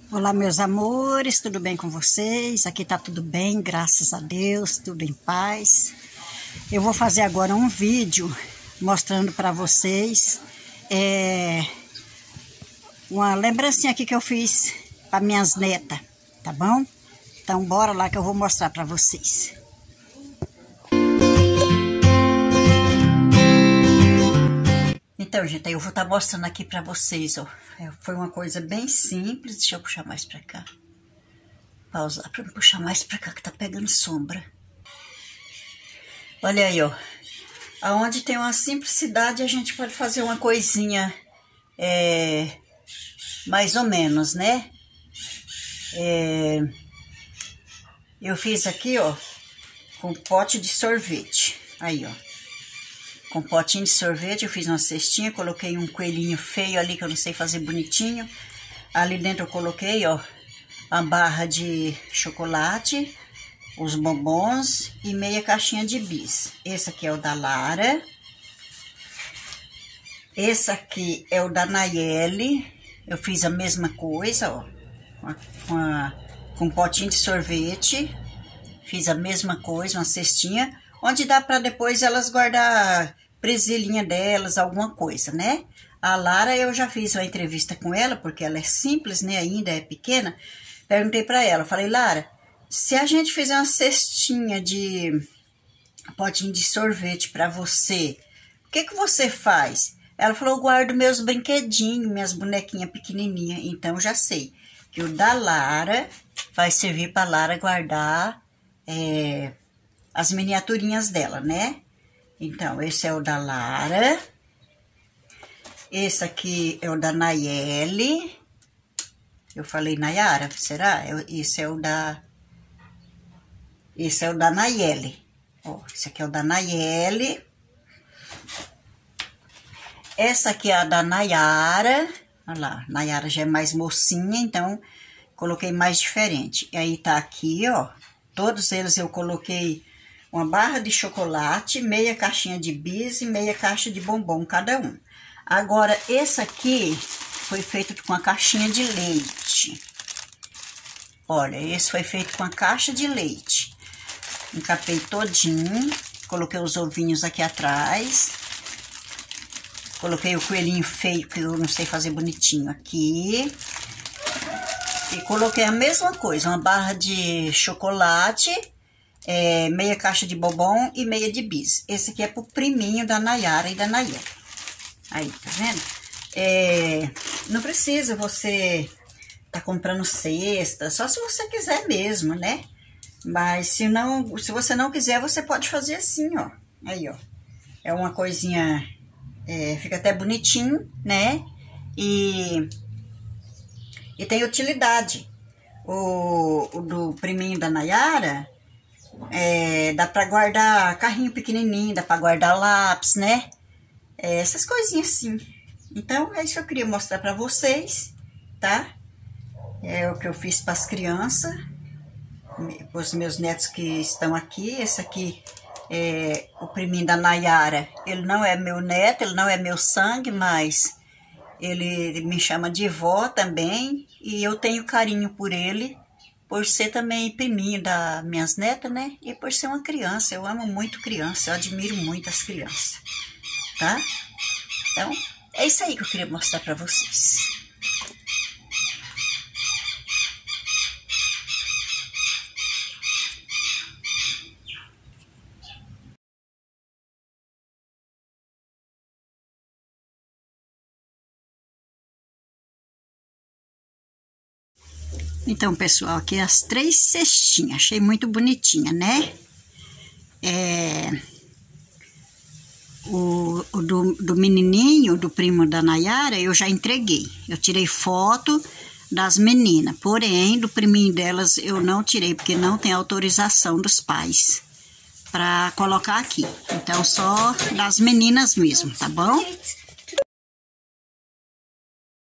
Olá, meus amores, tudo bem com vocês? Aqui tá tudo bem, graças a Deus, tudo em paz. Eu vou fazer agora um vídeo mostrando para vocês uma lembrancinha aqui que eu fiz para minhas netas, tá bom? Então bora lá que eu vou mostrar para vocês. Então, gente, aí eu vou estar mostrando aqui pra vocês, ó. Foi uma coisa bem simples. Deixa eu puxar mais pra cá. Pausar pra me puxar mais pra cá, que tá pegando sombra. Olha aí, ó. Aonde tem uma simplicidade, a gente pode fazer uma coisinha, mais ou menos, né? Eu fiz aqui, ó, com pote de sorvete. Aí, ó. Com potinho de sorvete, eu fiz uma cestinha, coloquei um coelhinho feio ali, que eu não sei fazer bonitinho. Ali dentro eu coloquei, ó, a barra de chocolate, os bombons e meia caixinha de bis. Esse aqui é o da Lara. Esse aqui é o da Nayeli. Eu fiz a mesma coisa, ó, com potinho de sorvete. Fiz a mesma coisa, uma cestinha, onde dá para depois elas guardar presilhinha delas, alguma coisa, né? A Lara, eu já fiz uma entrevista com ela, porque ela é simples, né? Ainda é pequena. Perguntei para ela, falei, Lara, se a gente fizer uma cestinha de potinho de sorvete para você, o que você faz? Ela falou, eu guardo meus brinquedinhos, minhas bonequinhas pequenininhas. Então, já sei que o da Lara vai servir para Lara guardar as miniaturinhas dela, né? Então, esse é o da Lara. Esse aqui é o da Nayeli. Eu falei Nayara, será? Esse é o da Nayeli. Ó, esse aqui é o da Nayeli. Essa aqui é a da Nayara. Olha lá, Nayara já é mais mocinha, então coloquei mais diferente. E aí tá aqui, ó. Todos eles eu coloquei uma barra de chocolate, meia caixinha de bis e meia caixa de bombom cada um. Agora, esse aqui foi feito com a caixinha de leite. Olha, esse foi feito com a caixa de leite. Encapei todinho, coloquei os ovinhos aqui atrás. Coloquei o coelhinho feio, que eu não sei fazer bonitinho aqui. E coloquei a mesma coisa, uma barra de chocolate, meia caixa de bombom e meia de bis. Esse aqui é pro priminho da Nayara e da Nayeli. Aí, tá vendo? Não precisa você tá comprando cesta, só se você quiser mesmo, né? Mas se você não quiser, você pode fazer assim, ó. Aí, ó. É uma coisinha, fica até bonitinho, né? E tem utilidade. O do priminho da Nayara, dá pra guardar carrinho pequenininho, dá pra guardar lápis, né? Essas coisinhas assim. Então, é isso que eu queria mostrar pra vocês, tá? É o que eu fiz pras crianças, os meus netos que estão aqui. Esse aqui é o priminho da Nayara. Ele não é meu neto, ele não é meu sangue, mas ele me chama de vó também, e eu tenho carinho por ele, por ser também priminho das minhas netas, né? E por ser uma criança, eu amo muito criança, eu admiro muito as crianças, tá? Então, é isso aí que eu queria mostrar pra vocês. Então, pessoal, aqui as 3 cestinhas. Achei muito bonitinha, né? O do menininho, do primo da Nayara, eu já entreguei. Eu tirei foto das meninas. Porém, do priminho delas eu não tirei, porque não tem autorização dos pais para colocar aqui. Então, só das meninas mesmo, tá bom?